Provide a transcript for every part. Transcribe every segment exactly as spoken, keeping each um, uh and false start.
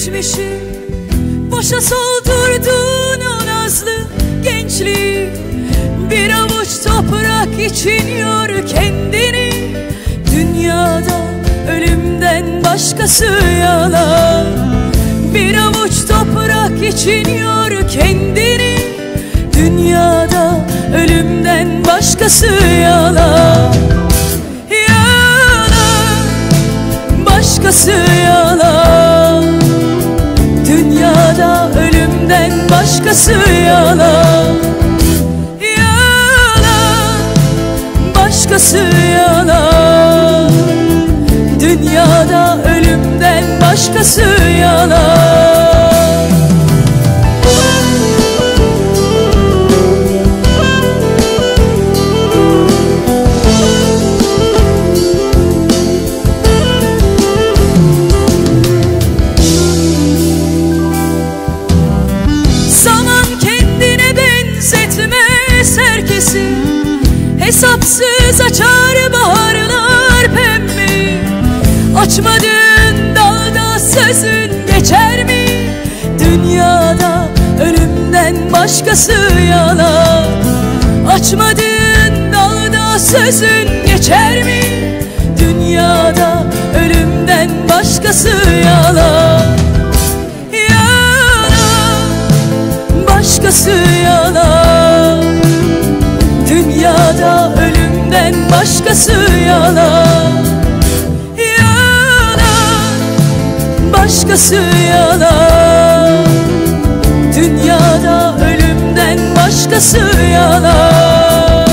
geçmişi, boşa soldurdun o nazlı gençliği. Bir avuç toprak için yor kendini, dünyada ölümden başkası yalan. Bir avuç toprak için yor kendini, dünyada ölümden başkası yalan. Yalan, başkası yalan. Dünyada ölümden başkası yalan. Yalan, başkası yalan. Dünyada ölümden başkası yalan. Hesapsız açar baharlar pembe. Açmadığın dalda sözün geçer mi? Dünyada ölümden başkası yalan. Açmadığın dalda sözün geçer mi? Dünyada ölümden başkası yalan. Yalan, başkası yalan. Dünyada ölümden başkası yalan. Yalan, başkası yalan. Dünyada ölümden başkası yalan.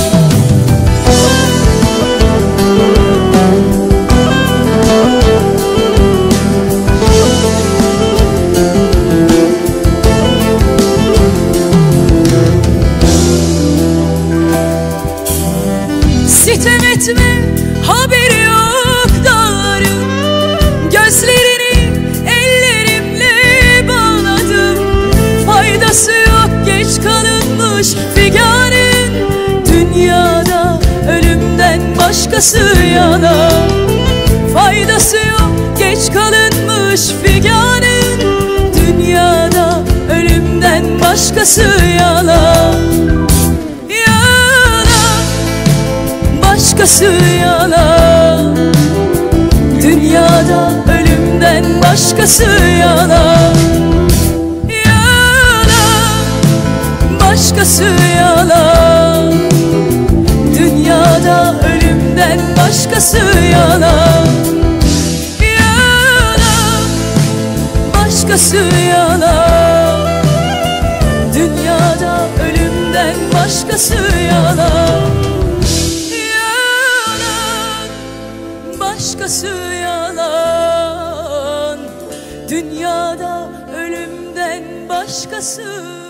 Sitem etme, haberi yok dağların. Gözlerini ellerimle bağladım. Faydası yok, geç kalınmış figanın. Dünyada ölümden başkası yalan. Faydası yok, geç kalınmış figanın. Dünyada ölümden başkası yalan. Başkası yalan. Dünyada ölümden başkası yalan. Yalan, başkası yalan. Dünyada ölümden başkası yalan. Yalan, başkası yalan. Dünyada ölümden başkası yalan. Başkası yalan. Dünyada ölümden başkası